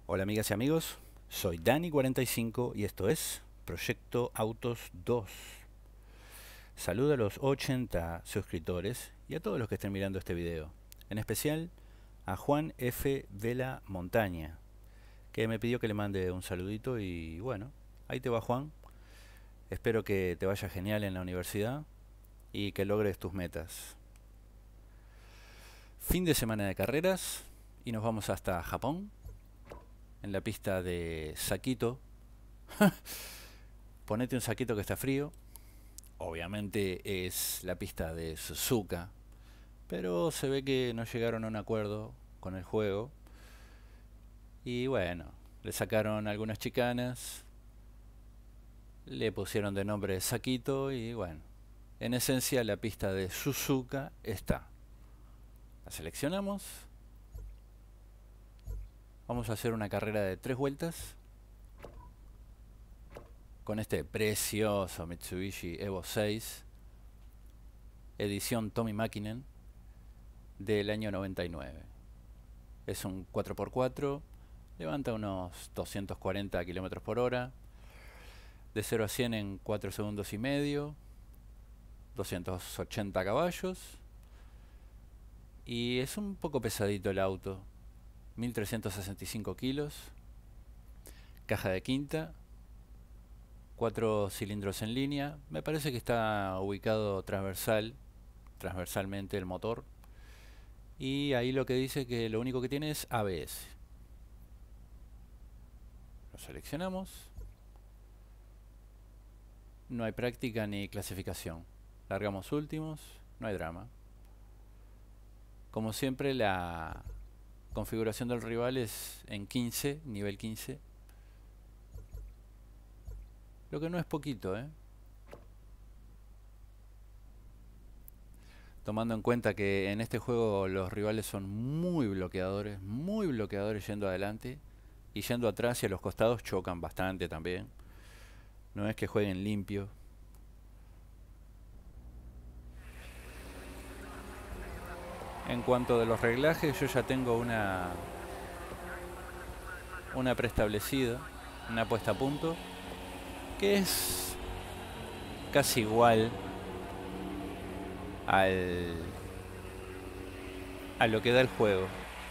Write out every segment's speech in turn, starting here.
Hola amigas y amigos, soy Dani45 y esto es Proyecto Autos 2. Saludo a los 80 suscriptores y a todos los que estén mirando este video. En especial a Juan F. Vela Montaña, que me pidió que le mande un saludito y bueno, ahí te va Juan. Espero que te vaya genial en la universidad y que logres tus metas. Fin de semana de carreras y nos vamos hasta Japón. En la pista de Sakito. Ponete un saquito que está frío. Obviamente es la pista de Suzuka, pero se ve que no llegaron a un acuerdo con el juego y bueno, le sacaron algunas chicanas, le pusieron de nombre Sakito y bueno, en esencia la pista de Suzuka está. La seleccionamos. Vamos a hacer una carrera de 3 vueltas con este precioso Mitsubishi Evo 6 edición Tommy Mäkinen del año 99. Es un 4x4, levanta unos 240 km por hora, de 0 a 100 en 4 segundos y medio, 280 caballos y es un poco pesadito el auto. 1365 kilos, caja de quinta, 4 cilindros en línea. Me parece que está ubicado transversalmente el motor. Y ahí lo que dice que lo único que tiene es ABS. Lo seleccionamos. No hay práctica ni clasificación. Largamos últimos, no hay drama. Como siempre la configuración del rival es en 15, nivel 15. Lo que no es poquito, tomando en cuenta que en este juego los rivales son muy bloqueadores yendo adelante y yendo atrás y a los costados chocan bastante también. No es que jueguen limpio. En cuanto de los reglajes, yo ya tengo una preestablecida, una puesta a punto, que es casi igual a lo que da el juego.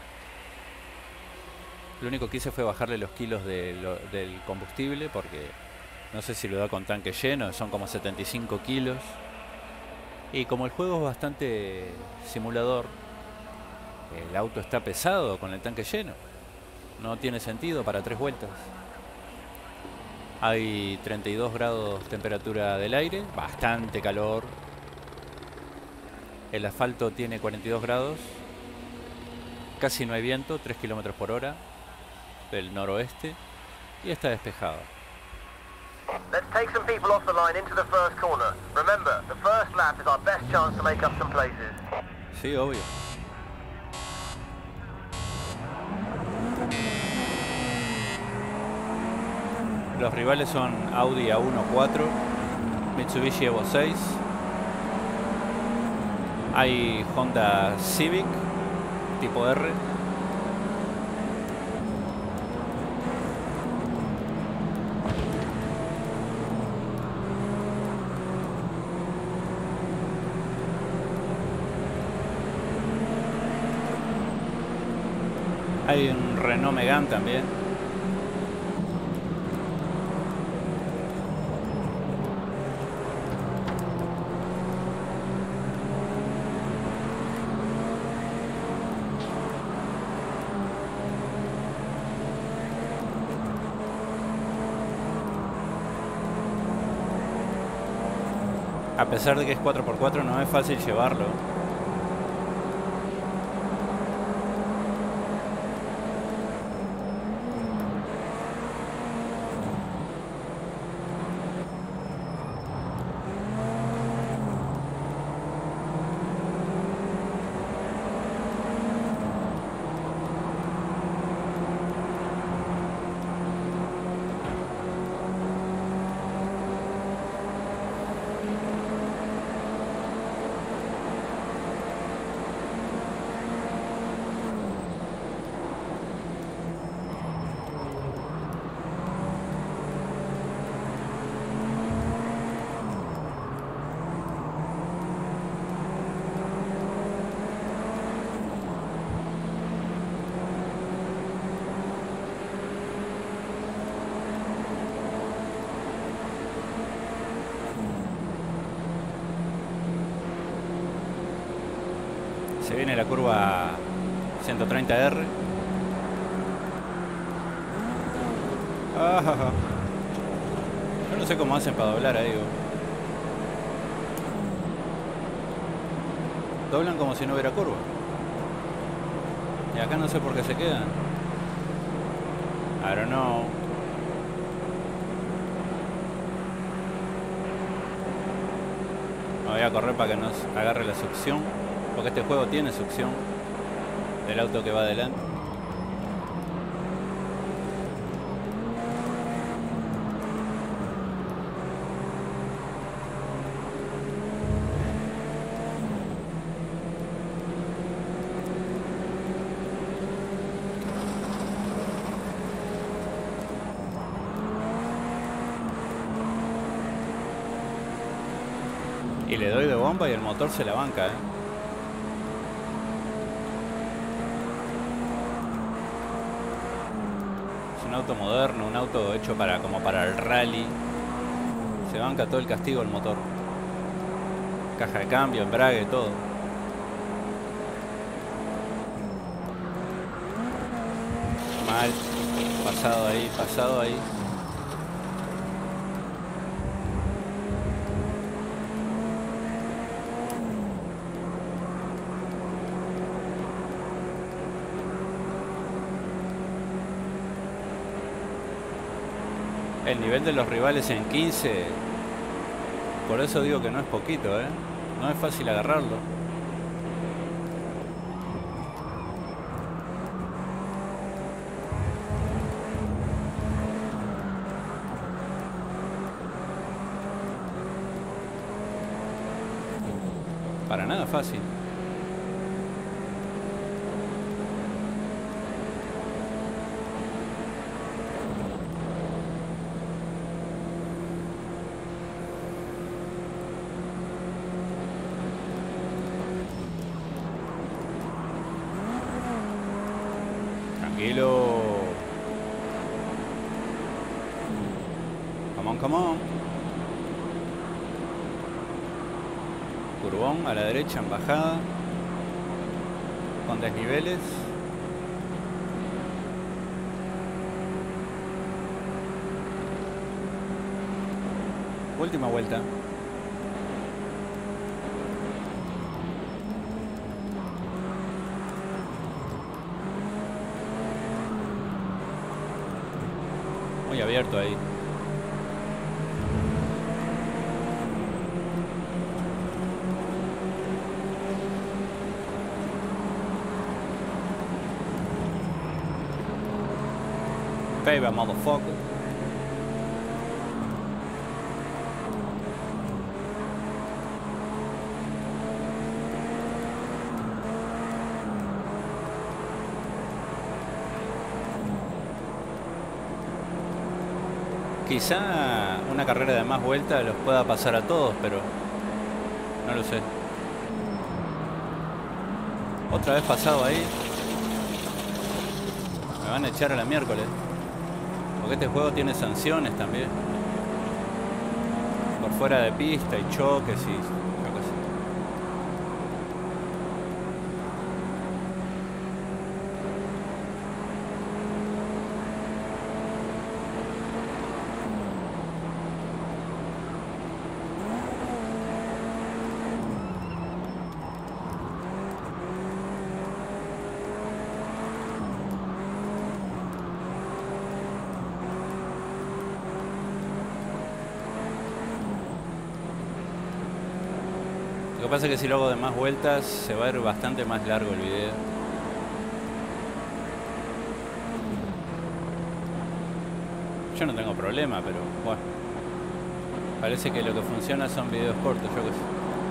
Lo único que hice fue bajarle los kilos del combustible, porque no sé si lo da con tanque lleno, son como 75 kilos. Y como el juego es bastante simulador, el auto está pesado con el tanque lleno. No tiene sentido para 3 vueltas. Hay 32 grados temperatura del aire, bastante calor. El asfalto tiene 42 grados. Casi no hay viento, 3 km por hora del noroeste. Y está despejado. Let's take some people off the line into the first corner. Remember, the first lap is our best chance to make up some places. Sí, obvio. Los rivales son Audi A1 4, Mitsubishi Evo 6. Hay Honda Civic tipo R. Hay un Renault Megane también. A pesar de que es 4x4 no es fácil llevarlo. viene la curva 130R. Ah, yo no sé cómo hacen para doblar ahí. Doblan como si no hubiera curva. Y acá no sé por qué se quedan. I don't know. Me voy a correr para que nos agarre la succión. Porque este juego tiene succión del auto que va adelante. Y le doy de bomba y el motor se la banca, ¿eh? Es un auto moderno, un auto hecho como para el rally. Se banca todo el castigo el motor. Caja de cambio, embrague, todo. Mal. Pasado ahí, pasado ahí. El nivel de los rivales en 15, por eso digo que no es poquito, ¿eh? No es fácil agarrarlo. Para nada fácil. Tranquilo. Come on, come on. Curvón a la derecha en bajada. Con desniveles. Última vuelta. Muy abierto ahí. Payback, motherfucker. Quizá una carrera de más vueltas los pueda pasar a todos, pero no lo sé. Otra vez pasado ahí. Me van a echar a la miércoles. Porque este juego tiene sanciones también. Por fuera de pista y choques y yo qué sé. Lo que pasa es que si lo hago de más vueltas se va a ir bastante más largo el video. Yo no tengo problema, pero bueno. Parece que lo que funciona son videos cortos, yo qué sé.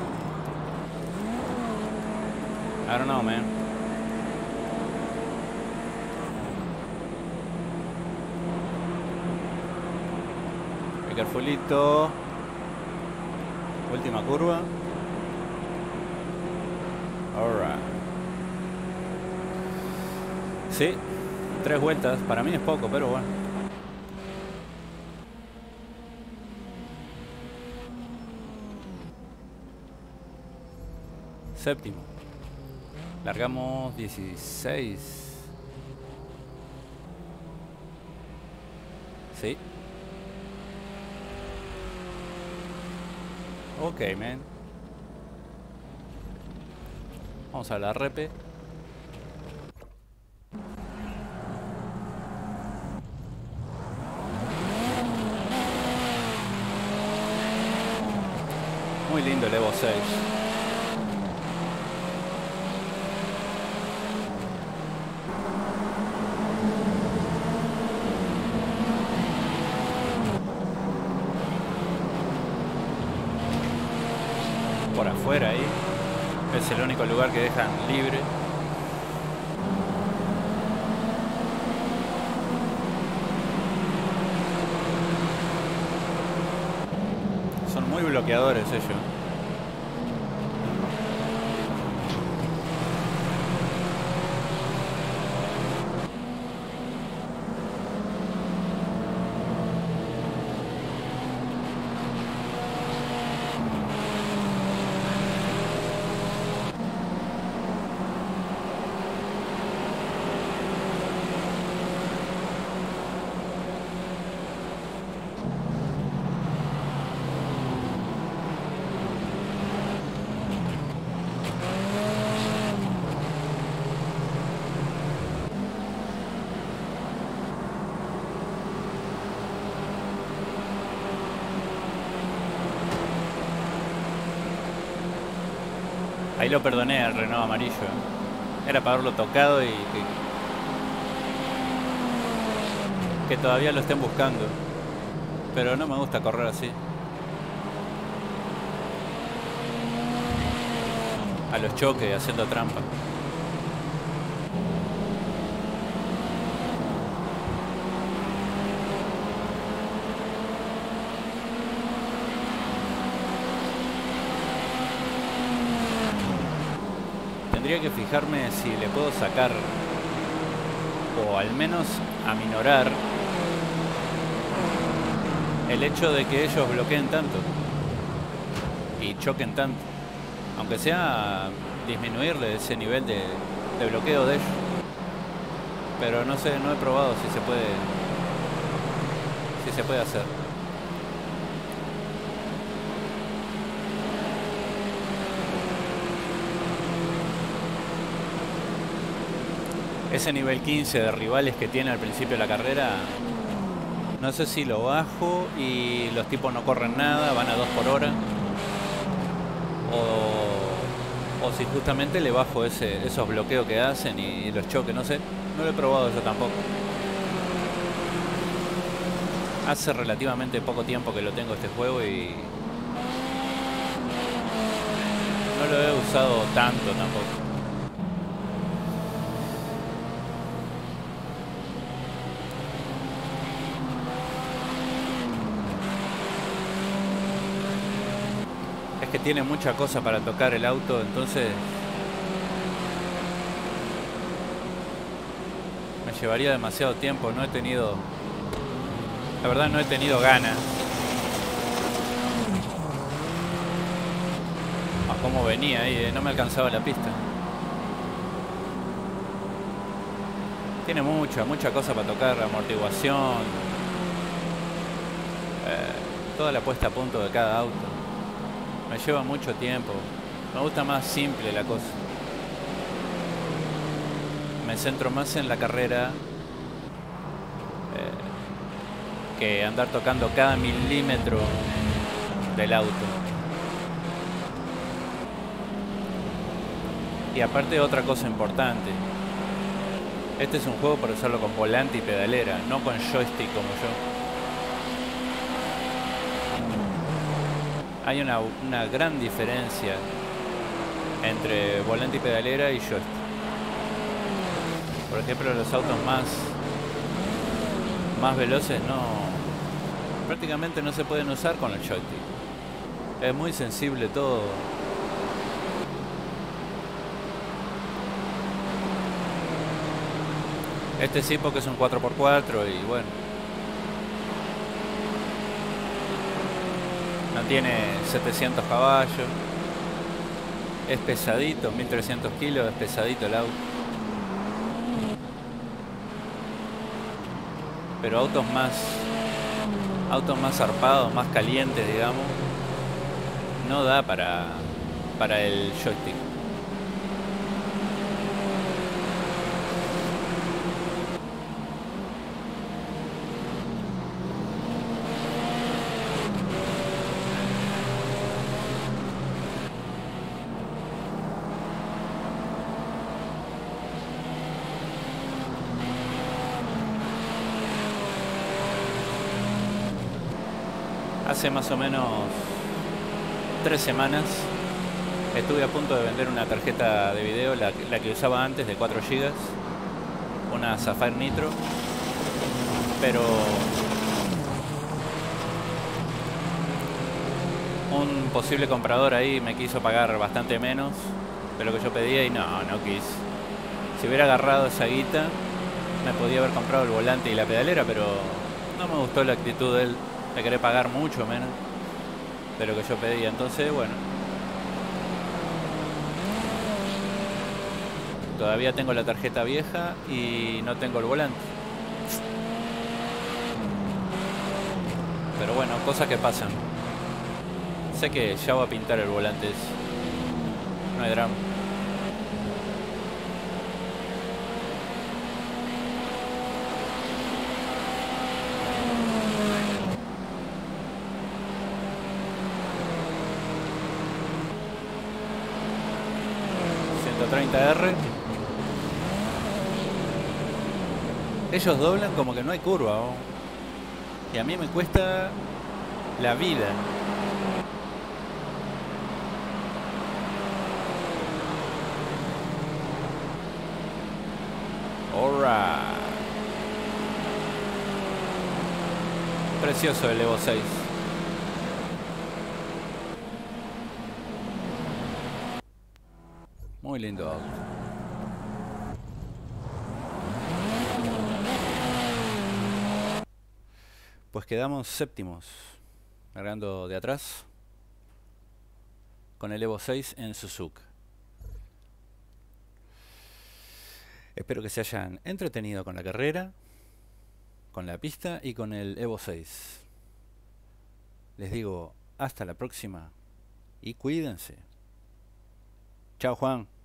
I don't know, man. Be carefulito. Última curva. Alright. Sí, 3 vueltas. Para mí es poco, pero bueno. Séptimo. Largamos 16. Sí. Ok, man. Vamos a la repe. Muy lindo el Evo 6. Por afuera ahí. Es el único lugar que dejan libre. Son muy bloqueadores ellos. Ahí lo perdoné al Renault amarillo. Era para haberlo tocado y que todavía lo estén buscando. Pero no me gusta correr así. A los choques, haciendo trampa. Tendría que fijarme si le puedo sacar o al menos aminorar el hecho de que ellos bloqueen tanto y choquen tanto, aunque sea disminuirle ese nivel de bloqueo de ellos, pero no sé, no he probado si se puede hacer. Ese nivel 15 de rivales que tiene al principio de la carrera, no sé si lo bajo y los tipos no corren nada, van a 2 por hora, o si justamente le bajo esos bloqueos que hacen y los choques, no sé, no lo he probado yo tampoco. Hace relativamente poco tiempo que lo tengo este juego y no lo he usado tanto tampoco. Es que tiene mucha cosa para tocar el auto, entonces me llevaría demasiado tiempo. No he tenido, la verdad no he tenido ganas. A cómo venía ahí, no me alcanzaba la pista. Tiene mucha cosa para tocar, amortiguación, toda la puesta a punto de cada auto. Me lleva mucho tiempo. Me gusta más simple la cosa. Me centro más en la carrera que andar tocando cada milímetro del auto. Y aparte otra cosa importante. Este es un juego para usarlo con volante y pedalera, no con joystick como yo. Hay una gran diferencia entre volante y pedalera y joystick. Por ejemplo, los autos más veloces prácticamente no se pueden usar con el joystick. Es muy sensible todo. Este sí, porque es un 4x4 y bueno, no tiene 700 caballos. Es pesadito, 1300 kilos, es pesadito el auto. Pero autos más zarpados, más calientes, digamos, no da para el joystick. Hace más o menos 3 semanas estuve a punto de vender una tarjeta de video, la que usaba antes, de 4 GB, una Sapphire Nitro, pero un posible comprador ahí me quiso pagar bastante menos de lo que yo pedía y no quise. Si hubiera agarrado esa guita me podía haber comprado el volante y la pedalera, pero no me gustó la actitud de él, de querer pagar mucho menos de lo que yo pedía. Entonces, bueno, todavía tengo la tarjeta vieja y no tengo el volante. Pero bueno, cosas que pasan. Sé que ya voy a pintar el volante, no hay drama. R. Ellos doblan como que no hay curva, ¿oh? Y a mí me cuesta la vida. Alright. Precioso el Evo 6. Muy lindo auto. Pues quedamos séptimos, largando de atrás, con el Evo 6 en Suzuka. Espero que se hayan entretenido con la carrera, con la pista y con el Evo 6. Les digo hasta la próxima y cuídense. Chao, Juan.